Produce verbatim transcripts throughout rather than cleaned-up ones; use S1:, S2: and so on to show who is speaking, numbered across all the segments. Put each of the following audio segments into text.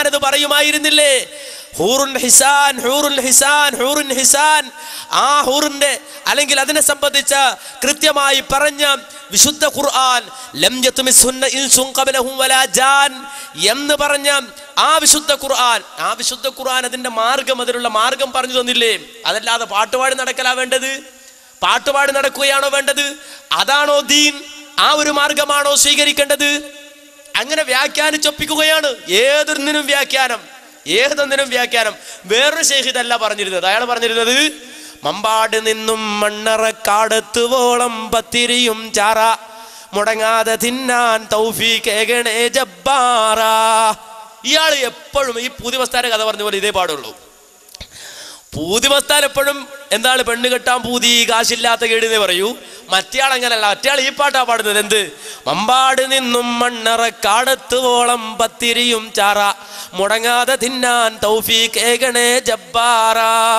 S1: ഞാനത് പറയുമായിരുന്നില്ലേ? ഹൂറുൻ ഹിസാൻ, ഹൂറുൻ ഹിസാൻ, ഹൂറുൻ ഹിസാൻ. ആ ഹൂറിന്റെ അല്ലെങ്കിൽ അതിനെ സംബന്ധിച്ച കൃത്യമായി പറഞ്ഞ വിശുദ്ധ ഖുർആൻ ലം യത്മിസുന്ന ഇൻസുൻ ഖബലഹും വലാ ജാൻ എന്ന് പറഞ്ഞ ആ വിശുദ്ധ ഖുർആൻ, ആ വിശുദ്ധ ഖുർആൻ അതിന്റെ മാർഗം, അതിനുള്ള മാർഗം പറഞ്ഞു തന്നില്ലേ? അതല്ലാതെ പാട്ടുപാടി നടക്കലാ വേണ്ടത്? പാട്ടുപാടി നടക്കുകയാണോ വേണ്ടത്? അതാണോ ദീൻ? ആ ഒരു മാർഗമാണോ സ്വീകരിക്കേണ്ടത്? അങ്ങനെ വ്യാഖ്യാനിച്ചൊപ്പിക്കുകയാണ്. ഏതൊന്നിനും വ്യാഖ്യാനം, ഏതൊന്നിനും വ്യാഖ്യാനം. വേറൊരു ശൈഖ് ഇതല്ല പറഞ്ഞിരുന്നത്. അയാൾ പറഞ്ഞിരുന്നത് മമ്പാട് നിന്നും മണ്ണറക്കാടത്തുവോളം പത്തിരിയും ചാറ മുടങ്ങാതെ തിന്നാൻ തൗഫീഖേകണേ ജബ്ബാറ. ഇയാൾ എപ്പോഴും ഈ പൂതിമസ്താന്റെ കഥ പറഞ്ഞ പോലെ ഇതേ പാടുള്ളൂ. പൂതിമസ്താൻ എപ്പോഴും എന്താണ് പെണ്ണ് കെട്ടാൻ പൂതി, കാശില്ലാത്ത കേടിനെ പറയൂ. മറ്റയാൾ അങ്ങനല്ല, മറ്റയാൾ ഈ പാട്ടാ പാടുന്നത്. എന്ത്? മമ്പാട് നിന്നും മണ്ണറക്കാടത്തുവോളം പത്തിരിയും ചാറ മുടങ്ങാതെ തിന്നാൻ തൗഫീഖേകണേ ജബ്ബാറ.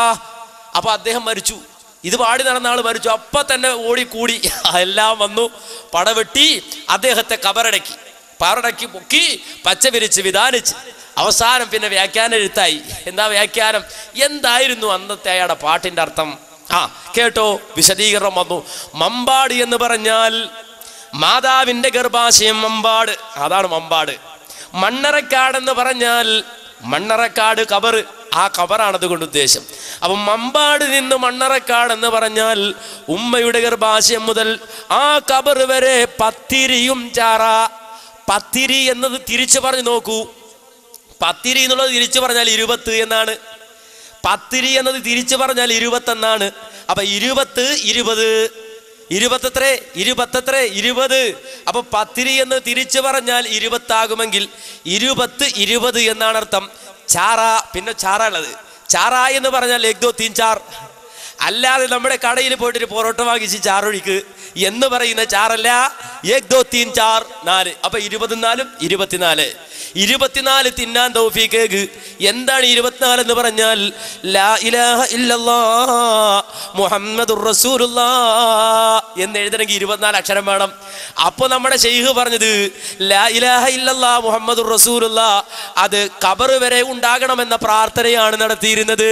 S1: അപ്പൊ അദ്ദേഹം മരിച്ചു. ഇത് പാടി നടന്ന ആള് മരിച്ചു. അപ്പൊ തന്നെ ഓടിക്കൂടി എല്ലാം വന്നു, പടവെട്ടി അദ്ദേഹത്തെ കബറടക്കി, പാറടക്കി പൊക്കി പച്ച വിരിച്ച് വിധാനിച്ച് അവസാനം പിന്നെ വ്യാഖ്യാനം എഴുത്തായി. എന്താ വ്യാഖ്യാനം? എന്തായിരുന്നു അന്നത്തെ അയാളുടെ പാട്ടിന്റെ അർത്ഥം? ആ കേട്ടോ, വിശദീകരണം വന്നു. മമ്പാട് എന്ന് പറഞ്ഞാൽ മാതാവിന്റെ ഗർഭാശയം മമ്പാട്, അതാണ് മമ്പാട്. മണ്ണറക്കാടെന്ന് പറഞ്ഞാൽ മണ്ണറക്കാട് കബറ്, ആ കബറാണ് അതുകൊണ്ട് ഉദ്ദേശം. അപ്പൊ മമ്പാട് നിന്ന് മണ്ണറക്കാടെന്ന് പറഞ്ഞാൽ ഉമ്മയുടെ ഗർഭാശയം മുതൽ ആ കബർ വരെ പത്തിരിയും ചാറ. പത്തിരി എന്നത് തിരിച്ചു പറഞ്ഞു നോക്കൂ. പത്തിരി എന്നുള്ളത് തിരിച്ചു പറഞ്ഞാൽ ഇരുപത്ത് എന്നാണ്. പത്തിരി എന്നത് തിരിച്ചു പറഞ്ഞാൽ ഇരുപത്തെന്നാണ്. അപ്പൊ ഇരുപത്ത് ഇരുപത്, ഇരുപത്തെത്ര ഇരുപത്തെത്ര ഇരുപത്. അപ്പൊ പത്തിരി എന്ന് തിരിച്ചു പറഞ്ഞാൽ ഇരുപത്താകുമെങ്കിൽ ഇരുപത്ത് ഇരുപത് എന്നാണ് അർത്ഥം. ചാറ, പിന്നെ ചാറ ഉള്ളത്. ചാറ എന്ന് പറഞ്ഞാൽ ഏക് ദോ തീൻ ചാർ. അല്ലാതെ നമ്മുടെ കടയിൽ പോയിട്ടൊരു പൊറോട്ട വാങ്ങിച്ച് ചാറൊഴിക്ക് എന്ന് പറയുന്ന ചാറല്ല. ഏക് ദോ തീൻ ചാർ, നാല്. അപ്പൊ ഇരുപത്തിനാലും ഇരുപത്തിനാല്. ഇരുപത്തിനാല് തിന്നാൻ തൗഫീഖ്. എന്താണ് ഇരുപത്തിനാല് എന്ന് പറഞ്ഞാൽ ലാ ഇലാഹ ഇല്ലല്ലാഹ് മുഹമ്മദുർ റസൂലുള്ളാഹ് എന്ന് എഴുതണമെങ്കിൽ ഇരുപത്തിനാല് അക്ഷരം വേണം. അപ്പൊ നമ്മുടെ ശൈഖ് പറഞ്ഞത് ലാ ഇലാഹ ഇല്ലല്ലാഹ് മുഹമ്മദുർ റസൂലുള്ളാഹ് അത് ഖബർ വരെ ഉണ്ടാകണമെന്ന പ്രാർത്ഥനയാണ് നടത്തിയിരുന്നത്.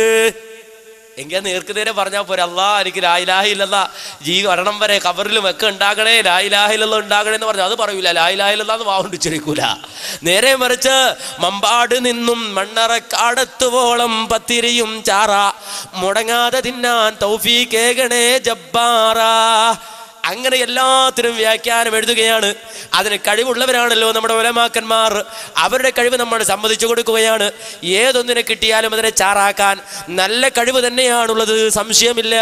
S1: എങ്കിൽ നേർക്ക് നേരെ പറഞ്ഞാൽ പോരെ, അല്ലാ എനിക്ക് ലാ ഇലാഹ ഇല്ലല്ലാഹ് ജീ മരണം വരെ ഖബറിലും ഒക്കെ ഉണ്ടാകണേ, ലാ ഇലാഹ ഇല്ലല്ലാഹ് ഉണ്ടാകണേ എന്ന് പറഞ്ഞാൽ അത് പറയൂല. ലാ ഇലാഹ ഇല്ലല്ലാഹ് എന്ന് വാവുണ്ട് ഉച്ചരിക്കൂല. നേരെ മറിച്ച് മമ്പാട് നിന്നും മണ്ണറക്കാടത്തുവോളം പത്തിരിയും ചാറ മുടങ്ങാതെ തിന്നാൻ തൗഫീഖേകണേ ജബ്ബാറ. അങ്ങനെ എല്ലാത്തിനും വ്യാഖ്യാനം എഴുതുകയാണ്. അതിന് കഴിവുള്ളവരാണല്ലോ നമ്മുടെ ഉലമാക്കന്മാർ. അവരുടെ കഴിവ് നമ്മൾ സമ്മതിച്ചു കൊടുക്കുകയാണ്. ഏതൊന്നിനെ കിട്ടിയാലും അതിനെ ചാറാക്കാൻ നല്ല കഴിവ് തന്നെയാണുള്ളത്, സംശയമില്ല.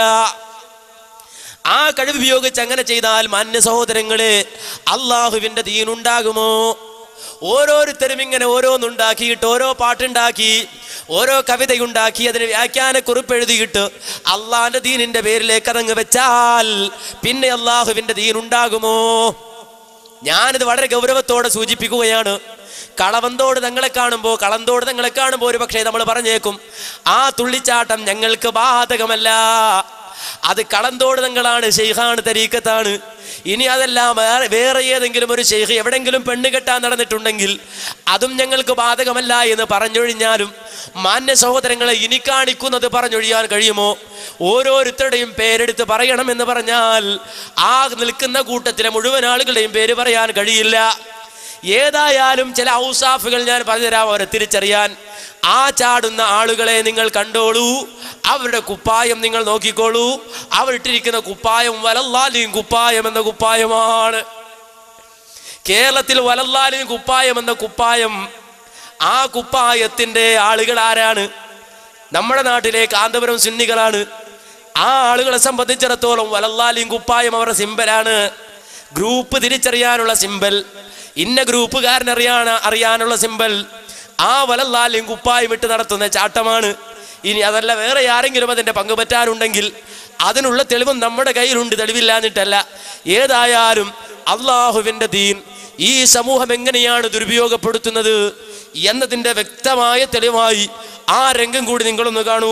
S1: ആ കഴിവ് ഉപയോഗിച്ച് അങ്ങനെ ചെയ്താൽ മാന്യ സഹോദരങ്ങളെ അള്ളാഹുവിന്റെ ദീനുണ്ടാകുമോ? ഓരോരുത്തരും ഇങ്ങനെ ഓരോന്നുണ്ടാക്കിയിട്ട്, ഓരോ പാട്ടുണ്ടാക്കി, ഓരോ കവിതയുണ്ടാക്കി, അതിന് വ്യാഖ്യാനക്കുറിപ്പ് എഴുതിയിട്ട് അള്ളാഹിന്റെ ദീനിന്റെ പേരിലേക്ക് അതങ്ങ് വെച്ചാൽ പിന്നെ അള്ളാഹുവിന്റെ ദീൻ ഉണ്ടാകുമോ? ഞാനിത് വളരെ ഗൗരവത്തോടെ സൂചിപ്പിക്കുകയാണ്. കളവന്തോട് തങ്ങളെ കാണുമ്പോൾ കളന്തോട് തങ്ങളെ കാണുമ്പോൾ ഒരു പക്ഷേ നമ്മൾ പറഞ്ഞേക്കും ആ തുള്ളിച്ചാട്ടം ഞങ്ങൾക്ക് ബാധകമല്ല, അത് കളന്തോട് തങ്ങളാണ്, ശൈഖാണ്, തരീക്കത്താണ്. ഇനി അതെല്ലാം വേറെ വേറെ ഏതെങ്കിലും ഒരു ശൈഖ് എവിടെങ്കിലും പെണ്ണ് കെട്ടാൻ നടന്നിട്ടുണ്ടെങ്കിൽ അതും ഞങ്ങൾക്ക് ബാധകമല്ല എന്ന് പറഞ്ഞൊഴിഞ്ഞാലും മാന്യ സഹോദരങ്ങളെ ഇനി കാണിക്കുന്നത് പറഞ്ഞൊഴിയാൻ കഴിയുമോ? ഓരോരുത്തരുടെയും പേരെടുത്ത് പറയണമെന്ന് പറഞ്ഞാൽ ആ നിൽക്കുന്ന കൂട്ടത്തിലെ മുഴുവൻ ആളുകളുടെയും പേര് പറയാൻ കഴിയില്ല. ഏതായാലും ചില ഔസാഫുകൾ ഞാൻ പറഞ്ഞുതരാം, അവരെ തിരിച്ചറിയാൻ. ആ ചാടുന്ന ആളുകളെ നിങ്ങൾ കണ്ടോളൂ, അവരുടെ കുപ്പായം നിങ്ങൾ നോക്കിക്കോളൂ. അവരിട്ടിരിക്കുന്ന കുപ്പായം വലല്ലാലിയും കുപ്പായം എന്ന കുപ്പായമാണ്. കേരളത്തിൽ വലല്ലാലിയും കുപ്പായം എന്ന കുപ്പായം, ആ കുപ്പായത്തിന്റെ ആളുകൾ ആരാണ്? നമ്മുടെ നാട്ടിലെ കാന്തപുരം സുന്നികളാണ്. ആ ആളുകളെ സംബന്ധിച്ചിടത്തോളം വലല്ലാലിയും കുപ്പായം അവരുടെ സിമ്പലാണ്. ഗ്രൂപ്പ് തിരിച്ചറിയാനുള്ള സിമ്പൽ, ഇന്ന ഗ്രൂപ്പുകാരനറിയാൻ അറിയാനുള്ള സിമ്പൽ ആ വലല്ലാലിയും കുപ്പായം ഇട്ട് നടത്തുന്ന ചാട്ടമാണ്. ഇനി അതല്ല വേറെ ആരെങ്കിലും അതിന്റെ പങ്കുപറ്റാനുണ്ടെങ്കിൽ അതിനുള്ള തെളിവും നമ്മുടെ കയ്യിലുണ്ട്, തെളിവില്ലാഞ്ഞിട്ടല്ല. ഏതായാലും അള്ളാഹുവിന്റെ ദീൻ ഈ സമൂഹം എങ്ങനെയാണ് ദുരുപയോഗപ്പെടുത്തുന്നത് എന്നതിന്റെ വ്യക്തമായ തെളിവായി ആ രംഗം കൂടി നിങ്ങളൊന്ന് കാണൂ.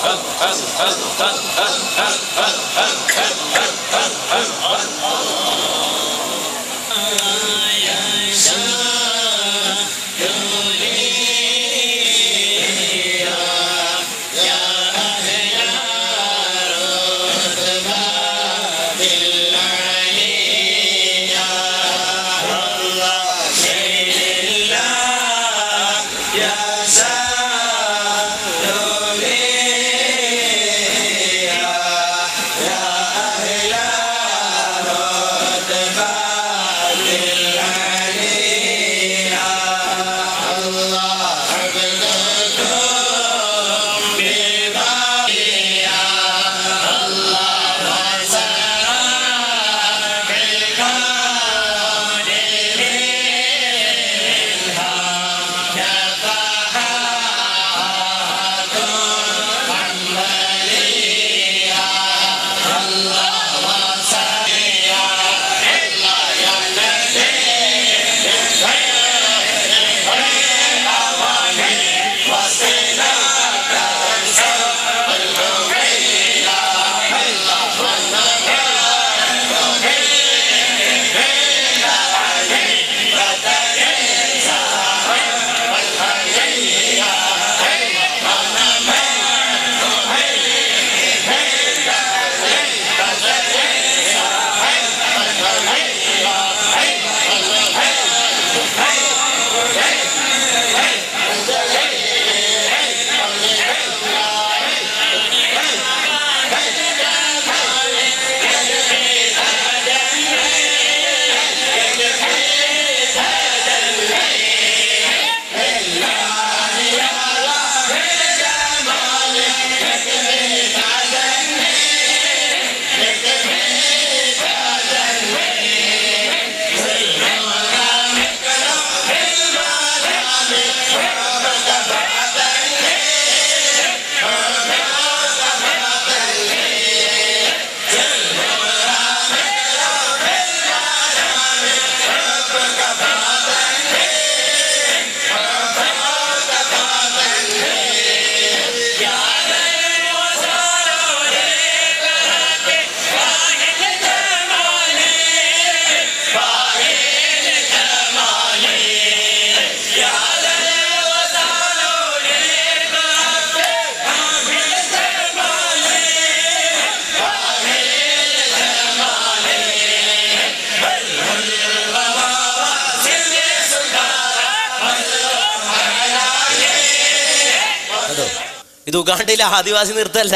S1: ഇത് ഉഗാണ്ടയിലെ ആദിവാസി നൃത്തമല്ല,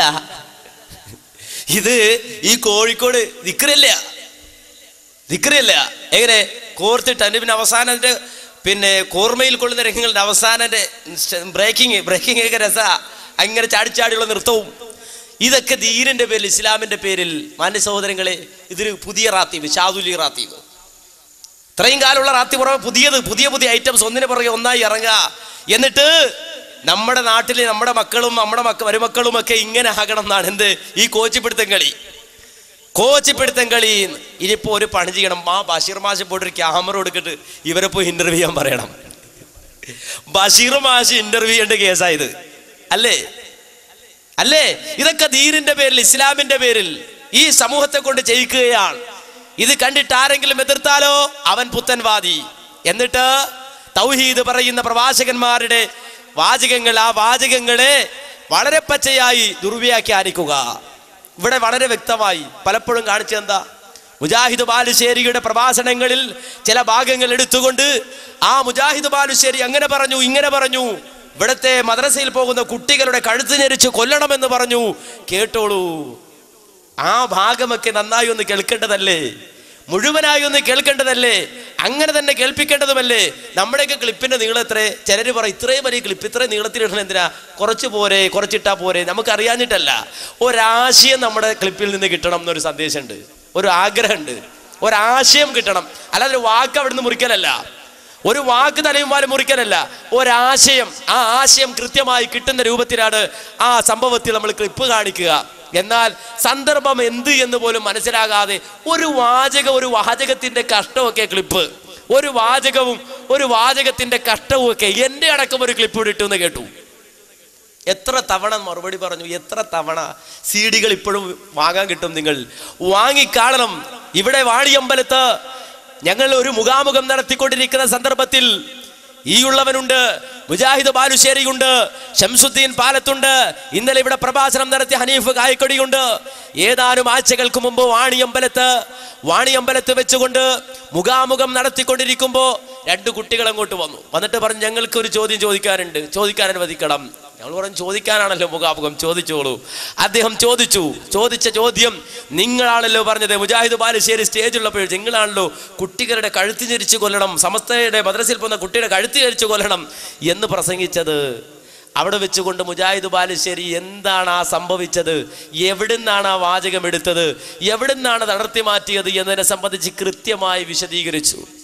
S1: ഇത് ഈ കോഴിക്കോട് ദിക്റല്ല ദിക്റല്ല എങ്ങനെ കോർത്തിട്ട് അതിന്റെ പിന്നെ അവസാനം അതിന്റെ പിന്നെ കോർമയിൽ കൊള്ളുന്ന രംഗങ്ങളുടെ അവസാനം ബ്രേക്കിങ് ബ്രേക്കിംഗ് ഒക്കെ രസ അങ്ങനെ ചാടിച്ചാടിയുള്ള നൃത്തവും ഇതൊക്കെ ദീനിന്റെ പേരിൽ ഇസ്ലാമിന്റെ പേരിൽ മാന്യ സഹോദരങ്ങളെ ഇതൊരു പുതിയ റാത്തീവ്, ഷാദുലി റാത്തീവ്. ഇത്രയും കാലമുള്ള റാത്തി പുറമെ പുതിയത് പുതിയ പുതിയ ഐറ്റംസ് ഒന്നിനെ പുറകെ ഒന്നായി ഇറങ്ങുക. എന്നിട്ട് നമ്മുടെ നാട്ടിലെ നമ്മുടെ മക്കളും നമ്മുടെ മക്ക മരുമക്കളും ഒക്കെ ഇങ്ങനെ ആകണം എന്നാണ് എന്ത് ഈ കോച്ചിപ്പിടുത്തം കളി. കോച്ചിപ്പിടുത്തം കളി ഇനിയിപ്പോ ഒരു പണി ചെയ്യണം. ആ ബഷീർ മാഷ് പോയിട്ട് ഒരു ക്യാമറ കൊടുത്തിട്ട് ഇവരെ പോയി ഇന്റർവ്യൂ ചെയ്യാൻ പറയണം. ബഷീർ മാഷ് ഇന്റർവ്യൂ ചെയ്യേണ്ട കേസായത് അല്ലേ അല്ലേ ഇതൊക്കെ ദീനിന്റെ പേരിൽ ഇസ്ലാമിന്റെ പേരിൽ ഈ സമൂഹത്തെ കൊണ്ട് ചെയ്യിക്കുകയാണ്. ഇത് കണ്ടിട്ട് ആരെങ്കിലും എതിർത്താലോ അവൻ പുത്തൻവാദി. എന്നിട്ട് തൗഹീദ് പറയുന്ന പ്രവാചകന്മാരുടെ വാചകങ്ങൾ, ആ വാചകങ്ങളെ വളരെ പച്ചയായി ദുർവ്യാഖ്യാനിക്കുക. ഇവിടെ വളരെ വ്യക്തമായി പലപ്പോഴും കാണിച്ചെന്താ, മുജാഹിദ് ബാലുശ്ശേരിയുടെ പ്രഭാഷണങ്ങളിൽ ചില ഭാഗങ്ങൾ എടുത്തുകൊണ്ട് ആ മുജാഹിദ് ബാലുശ്ശേരി അങ്ങനെ പറഞ്ഞു ഇങ്ങനെ പറഞ്ഞു, ഇവിടത്തെ മദ്രസയിൽ പോകുന്ന കുട്ടികളുടെ കഴുത്ത് ഞെരിച്ച് കൊല്ലണമെന്ന് പറഞ്ഞു. കേട്ടോളൂ, ആ ഭാഗമൊക്കെ നന്നായി ഒന്ന് കേൾക്കേണ്ടതല്ലേ, മുഴുവനായി ഒന്ന് കേൾക്കേണ്ടതല്ലേ, അങ്ങനെ തന്നെ കേൾപ്പിക്കേണ്ടതുമല്ലേ. നമ്മുടെയൊക്കെ ക്ലിപ്പിന്റെ നീളം എത്ര? ചിലര് പറയും ഇത്രയും വലിയ ക്ലിപ്പ് ഇത്രയും നീളത്തിലിടണം എന്തിനാ, കുറച്ച് പോരെ, കുറച്ചിട്ടാ പോരെ. നമുക്ക് അറിയാഞ്ഞിട്ടല്ല, ഒരാശയം നമ്മുടെ ക്ലിപ്പിൽ നിന്ന് കിട്ടണം എന്നൊരു സന്ദേശമുണ്ട്, ഒരു ആഗ്രഹമുണ്ട്, ഒരാശയം കിട്ടണം. അല്ലാതെ ഒരു വാക്ക് അവിടുന്ന് മുറിക്കലല്ല, ഒരു വാക്ക് തലയുമാലും മുറിക്കലല്ല, ഒരാശയം. ആ ആശയം കൃത്യമായി കിട്ടുന്ന രൂപത്തിലാണ് ആ സംഭവത്തിൽ നമ്മൾ ക്ലിപ്പ് കാണിക്കുക. എന്നാൽ സന്ദർഭം എന്ത് എന്ന് പോലും മനസ്സിലാകാതെ ഒരു വാചകം, ഒരു വാചകത്തിന്റെ കഷ്ടമൊക്കെ ക്ലിപ്പ്, ഒരു വാചകവും ഒരു വാചകത്തിന്റെ കഷ്ടവും ഒക്കെ എൻ്റെ അടക്കം ഒരു ക്ലിപ്പ് ഇട്ടു എന്ന് കേട്ടു. എത്ര തവണ മറുപടി പറഞ്ഞു, എത്ര തവണ. സി ഡികൾ ഇപ്പോഴും വാങ്ങാൻ കിട്ടും, നിങ്ങൾ വാങ്ങിക്കാണണം. ഇവിടെ വാണിയമ്പലത്ത് ഞങ്ങൾ ഒരു മുഖാമുഖം നടത്തിക്കൊണ്ടിരിക്കുന്ന സന്ദർഭത്തിൽ ഈ ഉള്ളവനുണ്ട്, മുജാഹിദ് ബാലുശ്ശേരിയുണ്ട്, ഷംസുദ്ദീൻ പാലത്തുണ്ട്, ഇന്നലെ ഇവിടെ പ്രഭാഷണം നടത്തിയ ഹനീഫ് കായക്കൊടിയുണ്ട്. ഏതാനും ആഴ്ചകൾക്ക് മുമ്പ് വാണിയമ്പലത്ത് വാണിയമ്പലത്ത് വെച്ചുകൊണ്ട് മുഖാമുഖം നടത്തിക്കൊണ്ടിരിക്കുമ്പോൾ രണ്ട് കുട്ടികൾ അങ്ങോട്ട് വന്നു. വന്നിട്ട് പറഞ്ഞു, ഞങ്ങൾക്ക് ഒരു ചോദ്യം ചോദിക്കാനുണ്ട്, ചോദിക്കാൻ അനുവദിക്കണം. ഞങ്ങൾ പറഞ്ഞു, ചോദിക്കാനാണല്ലോ മുഖാമുഖം, ചോദിച്ചോളൂ. അദ്ദേഹം ചോദിച്ചു. ചോദിച്ച ചോദ്യം, നിങ്ങളാണല്ലോ പറഞ്ഞത് മുജാഹിദ് ബാലുശ്ശേരി സ്റ്റേജുള്ളപ്പോൾ നിങ്ങളാണല്ലോ കുട്ടികളുടെ കഴുത്തി ഞെരിച്ച് കൊല്ലണം, സമസ്തയുടെ മദ്രസയിൽ പോകുന്ന കുട്ടിയുടെ കഴുത്തി ഞെരിച്ച് കൊല്ലണം എന്ന് പ്രസംഗിച്ചത്. അവിടെ വെച്ചുകൊണ്ട് മുജാഹിദ് ബാലുശ്ശേരി എന്താണ് ആ സംഭവിച്ചത്, എവിടുന്നാണ് ആ വാചകം എടുത്തത്, എവിടുന്നാണ് തളർത്തി മാറ്റിയത് എന്നതിനെ സംബന്ധിച്ച് കൃത്യമായി വിശദീകരിച്ചു.